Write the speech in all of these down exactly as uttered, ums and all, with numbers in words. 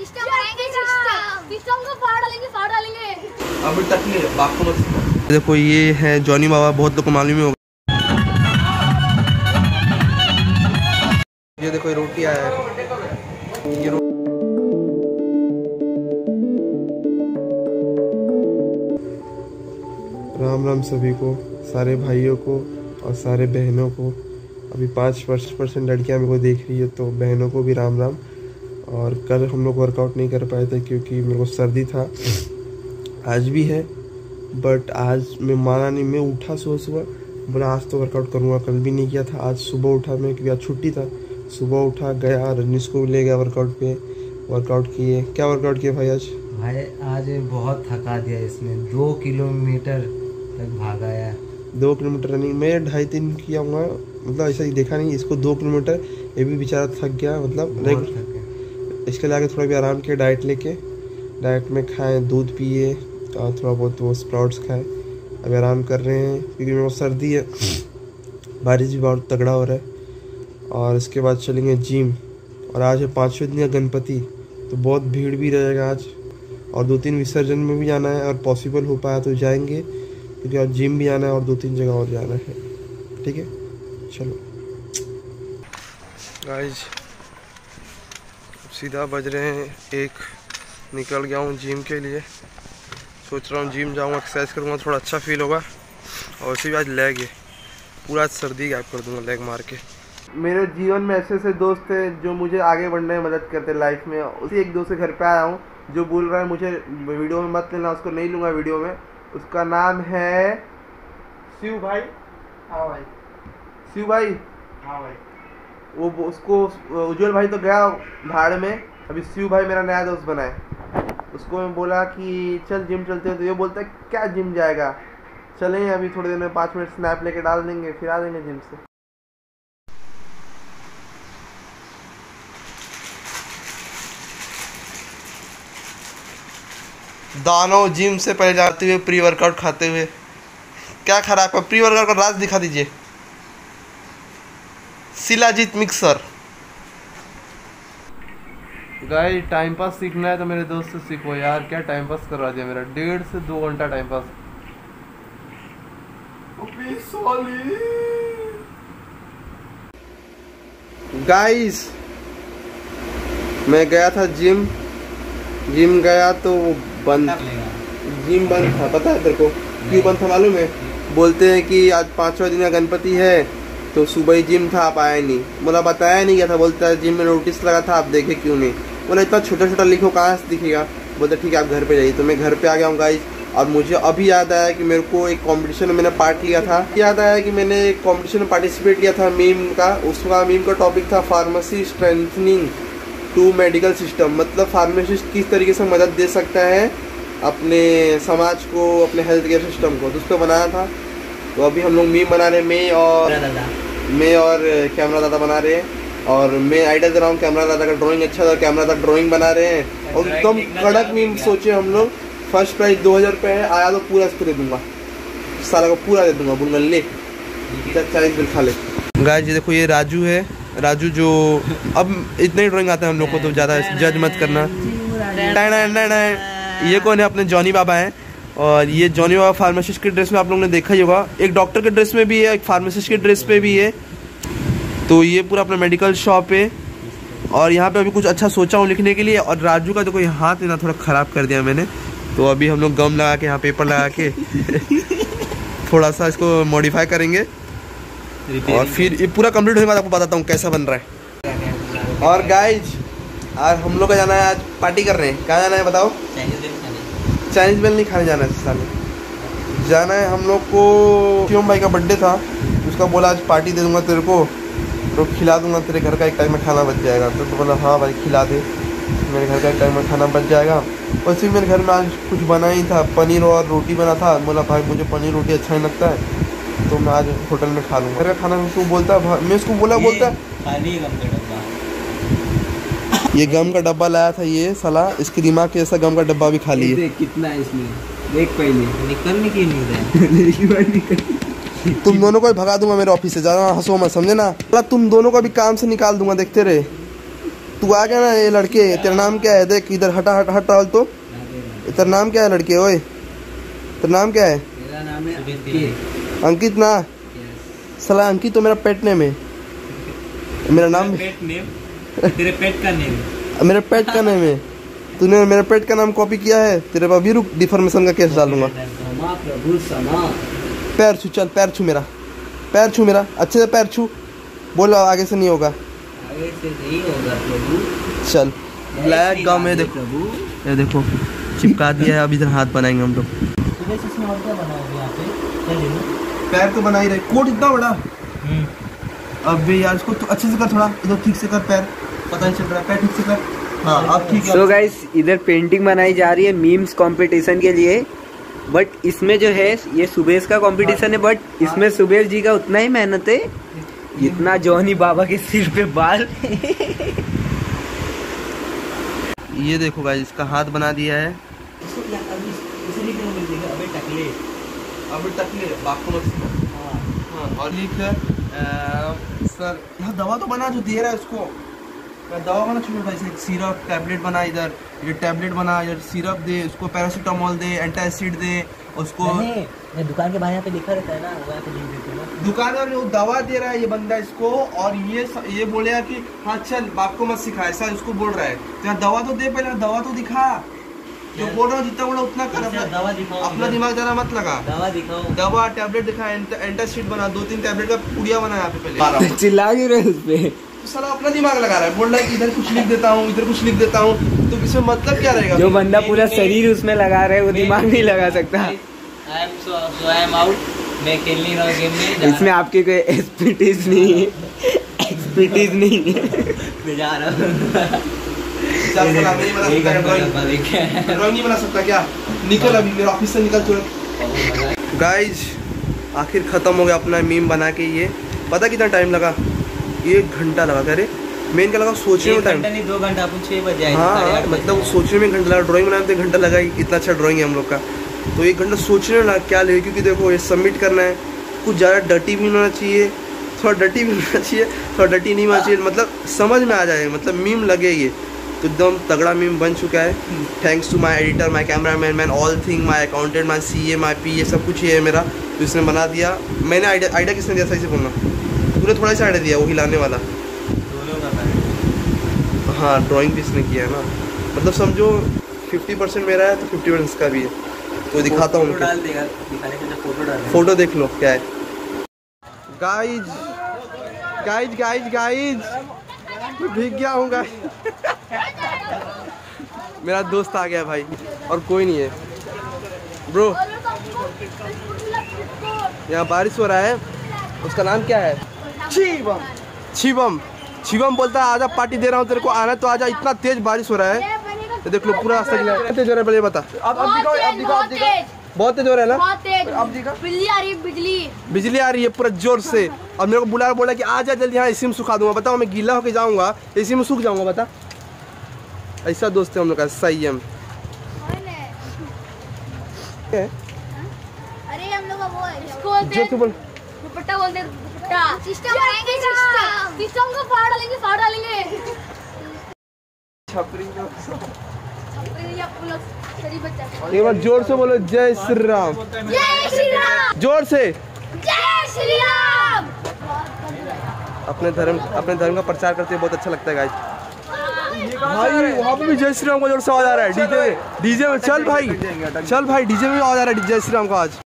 System बनाएंगे, system system को फाड़ डालेंगे फाड़ डालेंगे। अभी तक नहीं बाप को मत। देखो ये है जॉनी बाबा, बहुत लोग को मालूम ही होगा। ये देखो ये रोटी आया है, ये रो... राम राम सभी को, सारे भाइयों को और सारे बहनों को। अभी पाँच परसेंट लड़कियां मेरे को देख रही है, तो बहनों को भी राम राम। और कल हम लोग वर्कआउट नहीं कर पाए थे क्योंकि मेरे को सर्दी था, आज भी है, बट आज मैं माना नहीं। मैं उठा सुबह सुबह, बोला आज तो वर्कआउट करूँगा, कल भी नहीं किया था। आज सुबह उठा मैं क्योंकि आज छुट्टी था, सुबह उठा गया, रजनीश को ले गया वर्कआउट पे, वर्कआउट किए। क्या वर्कआउट किए भाई आज? भाई आज बहुत थका दिया इसने, दो किलोमीटर तक भागा है। दो किलोमीटर रनिंग मैं ढाई तीन किया हूँ, मतलब ऐसा ही देखा नहीं इसको दो किलोमीटर। ये भी बेचारा थक गया, मतलब इसके लिए आगे थोड़ा भी आराम किया, डाइट लेके। डाइट में खाएं, दूध पिए और थोड़ा बहुत वो स्प्राउट्स खाएं। अभी आराम कर रहे हैं क्योंकि मेरे को सर्दी है, बारिश भी बहुत तगड़ा हो रहा है। और इसके बाद चलेंगे जिम। और आज है पाँचवें दिन का गणपति, तो बहुत भीड़ भी रहेगा आज। और दो तीन विसर्जन में भी जाना है, और पॉसिबल हो पाया तो जाएंगे क्योंकि आज जिम भी आना है और दो तीन जगह और जाना है। ठीक है, चलो गाइस, सीधा बज रहे हैं एक। निकल गया हूँ जिम के लिए, सोच रहा हूँ जिम जाऊँगा, एक्सरसाइज करूँगा, थोड़ा अच्छा फील होगा। और उसी भी आज लेग है, पूरा सर्दी गायब कर दूँगा लेग मार के। मेरे जीवन में ऐसे ऐसे दोस्त हैं जो मुझे आगे बढ़ने में मदद करते हैं लाइफ में। उसी एक दोस्त के घर पे आया हूँ जो बोल रहा है मुझे वीडियो में मत लेना, उसको नहीं लूँगा वीडियो में। उसका नाम है शिव भाई। हाँ भाई, शिव भाई। हाँ भाई। वो उसको उज्जवल भाई तो गया भाड़ में, अभी शिव भाई मेरा नया दोस्त बना है। उसको मैं बोला कि चल जिम चलते हैं, तो ये बोलता है क्या जिम जाएगा, चलें अभी थोड़ी देर में, पाँच मिनट स्नैप लेके डाल देंगे, फिर आ देंगे जिम से। दानव जिम से पहले जाते हुए प्री वर्कआउट खाते हुए, क्या खराब है? प्री वर्कआउट का राज दिखा दीजिए। Shilajit mixer. Guys time pass सीखना है तो मेरे दोस्त से सीखो यार, क्या टाइम पास करवा दिया मेरा, डेढ़ से दो घंटा टाइम पास। गाइस मैं गया था जिम, जिम गया तो बंद, जिम बंद था। पता है तेरे को क्यों बंद था मालूम है? बोलते हैं कि आज पांचवा दिन का गणपति है, तो सुबह ही जिम था, आप आए नहीं। बोला बताया नहीं गया था, बोलता है जिम में नोटिस लगा था, आप देखे क्यों नहीं? बोला इतना छोटा छोटा लिखो कहाँ से दिखेगा? बोलते ठीक है आप घर पे जाइए। तो मैं घर पे आ गया हूँ गाइस। और मुझे अभी याद आया कि मेरे को एक कंपटीशन में मैंने पार्ट लिया था। याद आया कि मैंने एक कंपटीशन में पार्टिसिपेट किया था मीम का। उसका मीम का टॉपिक था pharmacy strengthening to medical system, मतलब फार्मासिस्ट किस तरीके से मदद दे सकता है अपने समाज को, अपने हेल्थ केयर सिस्टम को, तो उसको बनाया था। तो अभी हम लोग मीम बना रहे हैं, मैं और मैं और कैमरा दादा बना रहे हैं। और मैं आइडिया दे रहा हूँ, कैमरा दादा का ड्राइंग अच्छा था, कैमरा दादा ड्राइंग बना रहे हैं। और एकदम कड़क मीम सोचे हम लोग। फर्स्ट प्राइज दो हज़ार रुपये है, आया तो पूरा इसको दे दूंगा, साला को पूरा दे दूंगा, बोलूँगा ले चालीस बिल खा ले। गाइस ये देखो ये राजू है, राजू जो अब इतना ही ड्राइंग आता है हम लोग को, तो ज़्यादा जज मत करना। ये कौन है? अपने जॉनी बाबा हैं। और ये जॉनी बाबा फार्मासिस्ट के ड्रेस में आप लोगों ने देखा ही होगा, एक डॉक्टर के ड्रेस में भी है, एक फार्मासिस्ट के ड्रेस पे भी है। तो ये पूरा अपना मेडिकल शॉप है। और यहाँ पे अभी कुछ अच्छा सोचा हूँ लिखने के लिए। और राजू का तो कोई हाथ ना थोड़ा ख़राब कर दिया मैंने, तो अभी हम लोग गम लगा के यहाँ पेपर लगा के थोड़ा सा इसको मॉडिफाई करेंगे। और फिर ये पूरा कंप्लीट होने के बाद आपको बताता हूँ कैसा बन रहा है। और गाइज आज हम लोग का जाना है, आज पार्टी कर रहे हैं। कहाँ जाना है बताओ? चाइनीज बेल नहीं खाने जाना है, साले जाना है हम लोग को। शिवम भाई का बर्थडे था, उसका बोला आज पार्टी दे दूंगा तेरे को, तो खिला दूंगा, तेरे घर का एक टाइम में खाना बच जाएगा। तो, तो बोला हाँ भाई खिला दे, मेरे घर का एक टाइम में खाना बच जाएगा। और सिर्फ मेरे घर में आज कुछ बना ही था, पनीर और रोटी बना था। बोला भाई मुझे पनीर रोटी अच्छा नहीं लगता है, तो मैं आज होटल में खा लूँगा। घर का खाना उसको बोलता, मैं उसको बोला बोलता ये गम का डब्बा लाया था, ये साला इसके दिमाग के जैसा गम का डब्बा भी खा लिए। देख कितना है इसमें, देख पहले निकलने की नहीं रहा। तुम दोनों को भी भगा दूंगा मेरे ऑफिस से, ज्यादा हंसो मत, समझे ना? तुम दोनों को भी काम से निकाल दूंगा, देखते रहे। तू आ गया ना ये लड़के, तेरा नाम क्या है? देख इधर हटा हट हट तो तेरा नाम क्या है लड़के? ओए तेरा नाम क्या है? मेरा नाम है अंकित ना? साला अंकित तो मेरा पेट नेम है। मेरा नाम पेट नेम, तेरे पेट का नेम, मेरे पेट का नेम है। तूने मेरे पेट का नाम कॉपी किया है, तेरे पर भी रुक डिफॉर्मेशन का केस डालूंगा। प्रभु समा। पैर छू, चल पैर छू मेरा, पैर छू मेरा, अच्छे से पैर छू। बोलो आगे से नहीं होगा, आगे से नहीं होगा प्रभु। चल ब्लैक गाँव में देखो, ये देखो चिपका दिया है। अब इधर हाथ बनाएंगे हम लोग। पैर तो बना ही रहे, कोट इतना बड़ा। अब यार इसको तो अच्छे से कर, थोड़ा इधर ठीक से कर, पैर पता नहीं चल रहा है, पैर ठीक से कर। हाँ अब ठीक है। सो गाइस इधर पेंटिंग बनाई जा रही है मीम्स कंपटीशन के लिए, बट इसमें जो है ये सुबेश का कंपटीशन है, बट इसमें सुबेश जी का उतना ही मेहनत है जितना जॉनी बाबा के सिर पे बाल। ये देखो गाइस इसका हाथ बना दिया है। अभी टकले बाप को हाँ, और लिख सर यहाँ दवा तो बना जो दे रहा है उसको, दवा बना छोटा भाई से, सिरप टैबलेट बना, इधर ये टैबलेट बना, इधर सिरप दे उसको, पैरासीटामोल दे, एंटासिड दे उसको। नहीं, दुकान के बाहर यहाँ पे लिखा रहता है ना, वहाँ पे लिख देते हैं ना। दुकान में वो दवा दे रहा है ये बंदा इसको, और ये ये बोलेगा कि हाँ चल बाप को मत सिखा, ऐसा उसको बोल रहा है। तो दवा तो दे, पहले दवा तो दिखा। जो बोल रहा हूँ जितना बोला उतना कर, दवा दिखाओ, अपना दिमाग जरा मत लगा। दवा दिखाओ, दवा टैबलेट दिखा, एंटासिड बना, दो तीन टैबलेट का पुड़िया बना यहाँ पे पहले। चिल्ला क्यों रहे उस पे? साला अपना दिमाग लगा रहा है, बोल रहा है कि इधर कुछ लिख देता हूँ, इधर कुछ लिख देता हूँ, तो इसमें मतलब क्या रहेगा? जो बंदा पूरा शरीर उसमें लगा रहा है वो दिमाग नहीं लगा सकता। मैं खेल नहीं रहा हूँ गेम में, इसमें आपकी कोई एक्सपर्टीज नहीं है, एक्सपर्टीज नहीं है। मैं जा रहा हूँ। ड्राइंग नहीं बना सकता क्या? निकल अभी मेरे ऑफिस से निकल तुरंत। गाइज आखिर खत्म हो गया अपना मीम बना के। ये पता कितना टाइम लगा? एक घंटा लगा। अरे मेन क्या लगा सोचने में टाइम, नहीं दो घंटा, अपन छह बजे। हाँ मतलब सोचने में घंटा लगा, ड्राइंग बनाने में एक घंटा लगा ही। इतना अच्छा ड्राइंग है हम लोग का, तो एक घंटा सोचने में लगा क्या ले, क्योंकि देखो ये सबमिट करना है, कुछ ज़्यादा डटी भी होना चाहिए, थोड़ा डटी भी होना चाहिए, थोड़ा डटी नहीं होना चाहिए, मतलब समझ में आ जाए, मतलब मीम लगे। ये तो एकदम तगड़ा मीम बन चुका है। Thanks to my editor, my cameraman, man all thing, my accountant, my CA, my P, ये सब कुछ ये है मेरा, तो इसने बना दिया। मैंने आइडिया आइडिया किसने दिया? सही से बोलना, तूने थोड़ा सा आइडिया दिया वो हिलाने वाला। हाँ ड्राइंग भी इसने किया है ना, मतलब समझो फिफ्टी परसेंट मेरा है तो फिफ्टी परसेंट इसका भी है। तो दिखाता हूँ, डाल देगा, दिखाने के फोटो डाल, फोटो देख लो क्या है। गाइज गाइज गाइज गाइज भीग गया हूँ गाइज। मेरा दोस्त आ गया भाई, और कोई नहीं है ब्रो। यहाँ बारिश हो रहा है, उसका नाम क्या है? शिवम। शिवम शिवम बोलता है आजा पार्टी दे रहा हूँ तेरे को, आना तो आजा। इतना तेज बारिश हो रहा है, तो देख लो पूरा रास्ता गिला है। तेज हो रहा है पहले बता। अब अब दिखाओ, अब दिखाओ, अब दिखाओ। बहुत तेज हो रहा है ना? बहुत तेज। अब दिखा, बिजली आ रही है, बिजली बिजली आ रही है पूरा जोर से। अब मेरे को बुला बोला कि आजा जल्दी, यहाँ एसी में सुखा दूंगा। बताओ मैं गीला होके जाऊंगा, एसी में सूख जाऊंगा, बता। ऐसा दोस्त है हम लोग का, संयम। अरे हम लोग का वो है, इसको बोलते हैं दुपट्टा, बोलते हैं दुपट्टा। सिस्टम बनाएंगे, सिस्टम सिस्टम को फाड़ डालेंगे, फाड़ डालेंगे। छपरी एक बार जोर से बोलो, जय श्री राम। जय श्री राम, जोर से जय श्री राम। अपने धर्म अपने धर्म का प्रचार करते हैं, बहुत अच्छा लगता है गाइस। भाई वहाँ पे भी जय श्री राम का जोर से आवाज आ रहा है। डीजे डीजे में चल भाई, चल भाई डीजे में आवाज आ रहा है जय श्री राम का आज।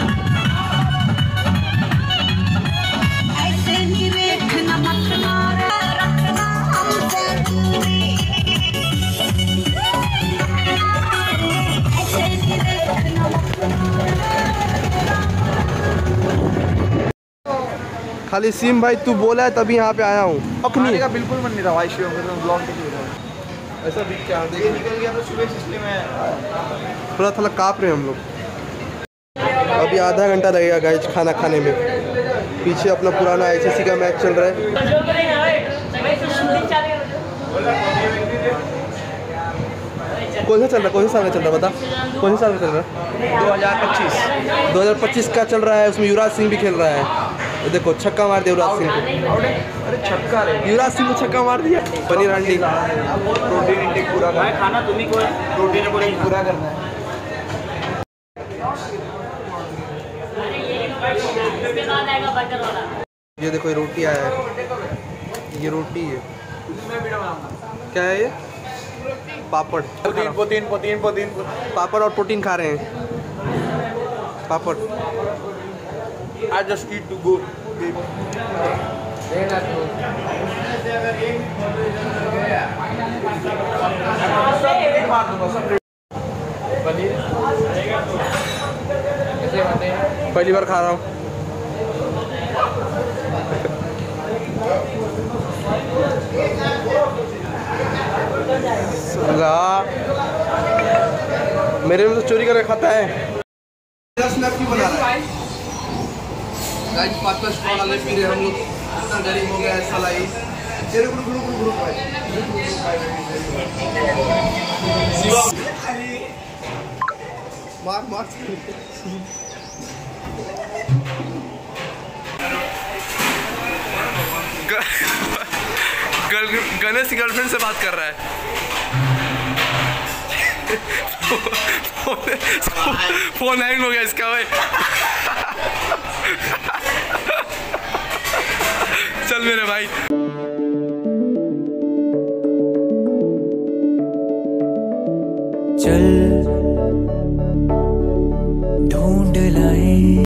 खाली सिम भाई तू बोला है तभी यहाँ पे आया हूँ। अपनी का बिल्कुल मन नहीं रहा भाई, शिव ब्लॉग ऐसा भी क्या देखिए निकल गया तो सुबह सिस्टम है। थोड़ा थोड़ा काँप रहे हैं हम लोग। अभी आधा घंटा लगेगा गाइस खाना खाने में। पीछे अपना पुराना आईसीसी का मैच चल रहा है। कौन सा चल रहा है? कौन सा साल में चल रहा है बता? कौन सा साल में चल रहा है? दो हज़ार पच्चीस दो हज़ार पच्चीस का चल रहा है। उसमें युवराज सिंह भी खेल रहा है। ये देखो छक्का मार दिया युवराज सिंह को। अरे छक्का रे, युवराज सिंह को छक्का मार दिया। पनीर हांडी प्रोटीन इंटेक पूरा करना है, खाना तुम्ही को प्रोटीन पूरा पूरा करना है। ये देखो ये रोटी आया है, ये रोटी है, क्या है ये? Papad. Protein protein protein protein papad और प्रोटीन खा रहे हैं। पापड़। I just eat to go. पहली बार खा रहा हूँ। मेरे में तो चोरी करके खाता है। स्नैप क्यों बना रहा है? गाइस पाँच पाँच स्ट्रॉ वाले पी रहे हम लोग, इतना गरीब हो गया है साला। इस तेरे ग्रुप ग्रुप ग्रुप मार मार गणेश की गर्लफ्रेंड से बात कर रहा है। फोन हैंग हो गया इसका भाई। चल मेरे भाई। चल ढूंढ लाए